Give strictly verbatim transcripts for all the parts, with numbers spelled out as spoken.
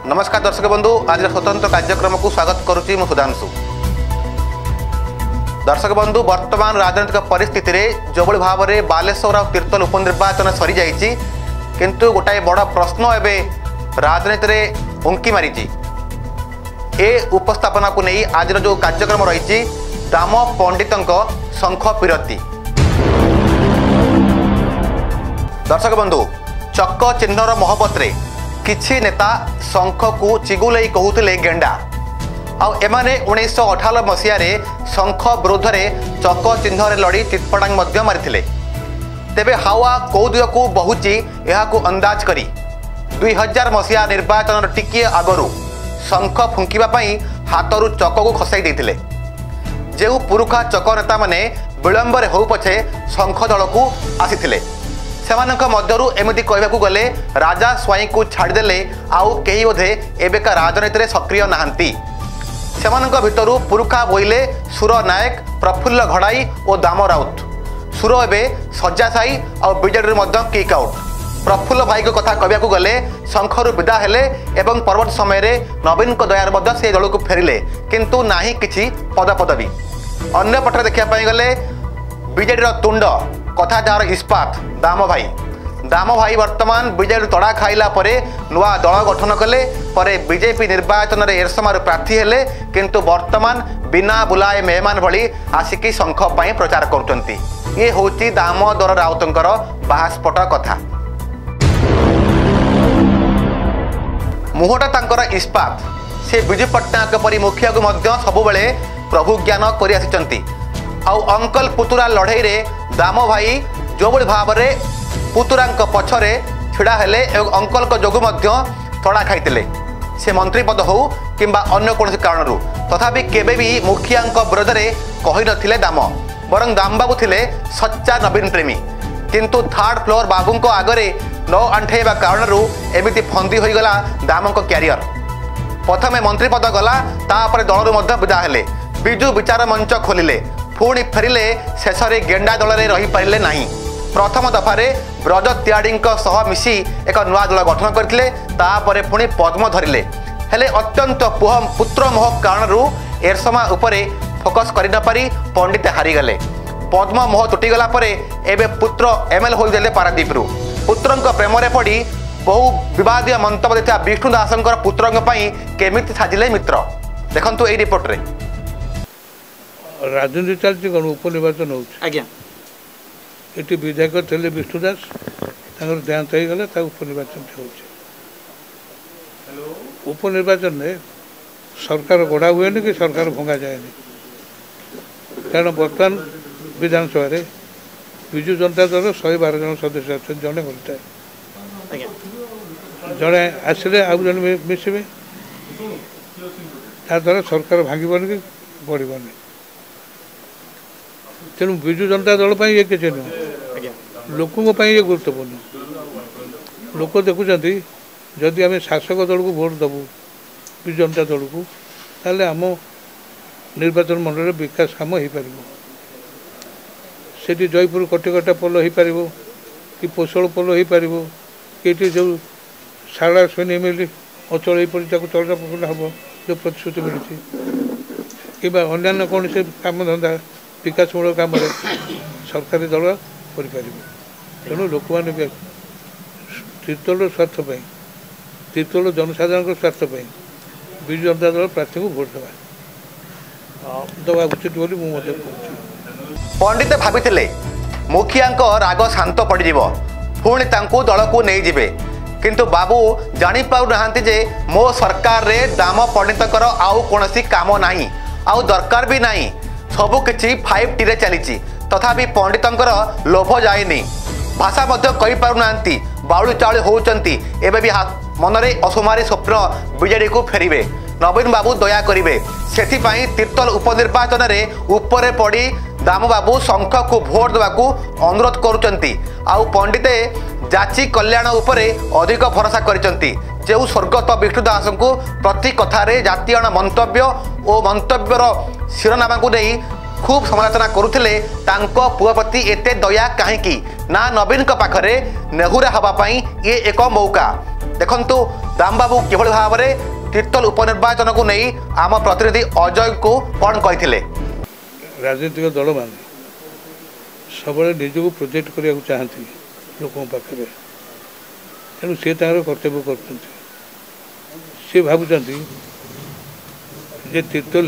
नमस्कार दर्शक बंधु, आज स्वतंत्र कार्यक्रम को स्वागत करुच्ची मु सुधांशु। दर्शक बंधु, वर्तमान राजनीतिक परिस्थिति रे जो भाव में बालेश्वर और तीर्तल उपनिर्वाचन सरी जाइए, किंतु गोटाए बड़ प्रश्न एवं राजनीति रे उंकी मारी। ए उपस्थापना को नहीं आज जो कार्यक्रम रही दाम पंडित शंख पिरती। दर्शक बंधु, चक चिन्हर मोहब्बत किछि नेता शंख को चिगुलई कहते गेंडा आने उन्नीस अठानबे मसीह शंख विरोध में चक चिन्ह लड़ी चितपटांग मारी। तेबे हावा कौ दिग को बहुची यह अंदाज करी दुई हजार मसीहा निर्वाचन टिके आगरू शंख फुंकीवाई हाथरू चक को खसाई देते। जो पुरुखा चक नेता माने विलंबर हो पछे शंख दल को आसी सेमानक मध्यरु एमिति कहबाकू गले राजा स्वाई को छाड़देले आउ कई बोधे एबेका राजनीति रे सक्रिय नाहंती। सेमानक भितरु पुरुखा बोइले सुर नायक, प्रफुल्ल घड़ाई और दाम राउत। सुर एबे सज्जा साई और बीजेडी मध्य किक आउट। प्रफुल्ल भाई को कथा कहबाकू गले शंखरु विदा हेले एवं परवर्त समय रे नवीन को दयार मध्य से दल को फेरिले, किंतु नाही किछि पदपदवी। अन्य पटरे देखिया पई गले बीजेडी रो तुंड कथा जार इस्पात दाम भाई। दाम भाई वर्तमान बीजेडी तड़ा खाइला परे नुआ दल गठन कले परे बीजेपी निर्वाचन रे एरसमार प्रार्थी हेले, किंतु वर्तमान बिना बुलाए मेहमान भली आसिकी शंख पाई प्रचार करुचंती। ये होची दामोदर राउतंकर बाहास्पट कथा। मुहटा तांकर इस्पात। से विजु पट्टनायक परी मुखिया को मध्य सबुबले प्रभु ज्ञान करि आसिचंती। आउ अंकल पुतुरा लड़ाई रे दाम भाई जो भाव में पुतुरा पछरे छिड़ा हेले एवं अंकल को जोगु मध्य तड़ा खाइतिले। से मंत्री पद हो किंबा अन्य कौन कारण तथापि केबे भी मुखिया विरोध में कही नथिले दाम, बरं दाम बाबू थिले सच्चा नवीन प्रेमी। किंतु थर्ड फ्लोर बाबू को आगरे न आंठेबा कारण एमिति फंदी होईगला दाम को क्यारियर। प्रथमे मंत्री पद गला, तापर दलरू मध्य विदा हेले, बिजु विचार मंच खोलिले, पुणी फेरिले, शेष में गेंडा दल में रही पारे ना। प्रथम दफारे ब्रज त्याड़ी सह मिसी एक नुआ दल गठन करते, तापर पुणी पद्म धरिले। हेले अत्यंत पुह पुत्र मोह कारण एरसमा उपरे फोकस कर न पारी पंडित हारीगले। पद्म मोह तुटीगला एबे पुत्र एमएल होदेले पारादीप। पुत्र प्रेम पड़ी बहु विवादीय मंतव्य देता विष्णु दासंकर पुत्र केमिति साजिले मित्र। देखंतु एई रिपोर्ट रे राजनीति चलती कौन उपनिर्वाचन होती विधायक थे विष्णु दास देहांत हो गला उपनिर्वाचन हो। उपनिर्वाचन में सरकार गढ़ा हुए कि सरकार भंगा जाए, कारण बर्तमान विधानसभा विजु जनता दल शहे बार जन सदस्य अच्छे जड़े गलता जड़े आसिले आउ जन मिसबे द्वारा सरकार भांगन कि बढ़न। तेणु विजु जनता दल ये किसी नुह लोकों ये गुरुत्वपूर्ण। लोक देखुं जदि आम शासक दल को भोट दबू विजु जनता दल को, ताले आम निर्वाचन मंडल विकास काम हो पार। सेठी जयपुर कटिकटा पोल हो पार कि पोषण पोल हो पार कि जो सारा स्वयं एम एल अचल यहपर चलना पकड़ा हम जो प्रतिश्रुति मिली कि अन्य कौन से काम धंदा विकासमूलक कम सरकारी दल कर। तेणु लोक मैंने तीर्तोल स्वार्थ तीर्तोल जनसाधारण स्वार्थ विजु जनता दल प्रार्थी को भोट देवा दवा उचित बोली मुझे पंडित भाभी मुखिया राग शांत पड़ पुणी दल को नहीं जिबे, किंतु बाबू जानी पाउ नहांती जे मो सरकार रे दाम पंडितकर आउ कोनोसी काम नाही, आउ दरकार भी नाही। सबु किछि फाइव टी रे चली, तथापि पंडितंकर लोभ जाएनी। भाषा मध्य कहि पारु नांती, बाउली चाउली होउचंती। एबे भी मनरे असुमारी स्वप्न बीजेडी को फेरिबे, नवीन बाबू दया करिवे। सेथिपाई तीर्तल उपनिर्वाचन रे ऊपर पड़ी दाम बाबू शंख को भोट देवाकू अनुरोध करुचंती। आउ पंडिते जाची कल्याण उपरे अधिक भरोसा करिचंती। जो स्वर्गत विष्णु दास को प्रति कथारे जातीय मंतव्य और मंतव्यर शिरोनामा को नहीं खूब समालोचना करुथिले। तांको पुआ प्रति एते दया कहीं ना नवीन पाखरे नेहुरा हवापाई ये एक मौका। देखंतु दाम बाबू किभଳି भाବରେ तीर्तोल उपनिर्वाचन को नहीं आम प्रतिनिधि अजय को कौन कहते राजनीतिक दल मान सब निजक प्रोजेक्ट करने चाहती लोकों पाखे तेणु सी कर्तव्य कर सी भावुं तीर्तोल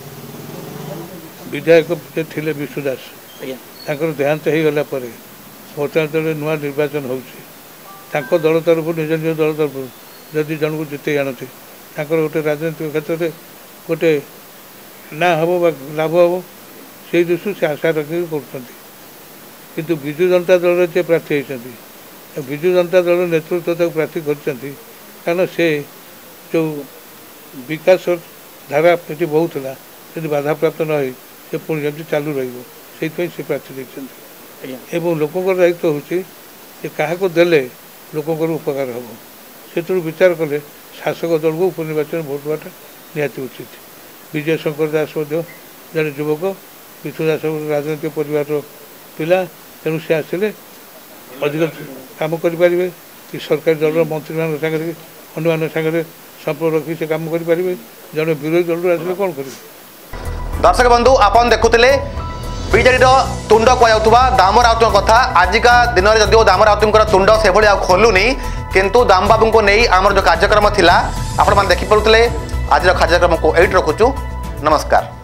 विधायक थे विष्णु दास देहांत हो गला वर्तमान नुआ निर्वाचन हो दल तरफ निज निज दल तरफ जदि जन को जिते जानते गोटे राजनीतिक क्षेत्र में गोटे ना हम लाभ हम से दृष्टि से आशा रखिक कर विजु जनता दल जे प्रार्थी होती विजु जनता दल नेतृत्व प्रार्थी कर से जो विकास धारा ये बहुत है बाधा प्राप्त न हो से पुणी जमी चालू रही प्रार्थी देखते लोकों दायित्व हूँ क्या देले लोकों उपकार हम से विचार कले शासक दल को उपनिर्वाचन भोट देवाटा निहाती उचित। विजय शंकर दास जड़े युवक विष्णु दास राजनीतिक परिवार पिला तेणु सी आसिले अधिक काम करें कि सरकारी दल मंत्री मान सागर अन्य सागर संपर्क रखी से कम करें जड़े विरोधी दल आसिले कौन करेंगे। दर्शक बंधु आपन देखुले बीजेडी तुंड कहवा दाम राउत कथा आजिका दिन में जदिव दाम राउत तुंड से भाई खोलुनी किंतु दाम बाबू को नहीं आमर जो कार्यक्रम थिला आपण मैंने देखिपे आज कार्यक्रम को एट रखुचु। नमस्कार।